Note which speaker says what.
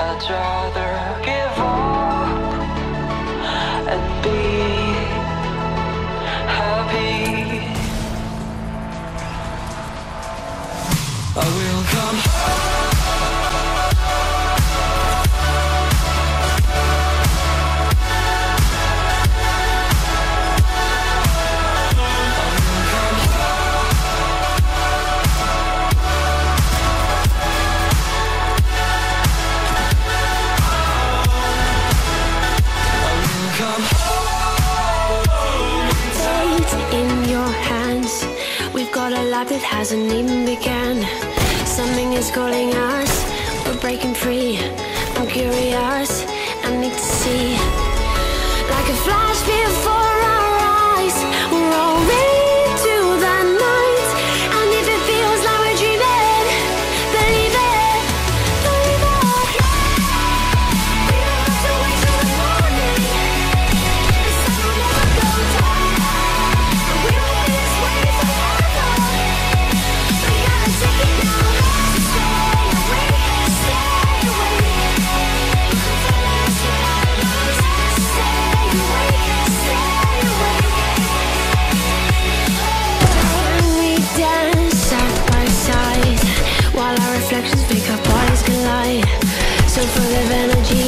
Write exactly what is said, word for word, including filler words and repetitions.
Speaker 1: I'd rather give up and be happy. I will come home.
Speaker 2: That hasn't even begun. Something is calling us. We're breaking free. I'm curious. I need to see. Like a flash before our eyes. We're already to the night. And if it feels like we're dreaming, believe it, believe it. We don't have to wait till the morning. The sun will never go down. We will be this way forever. Reflections make our bodies collide. So full of energy.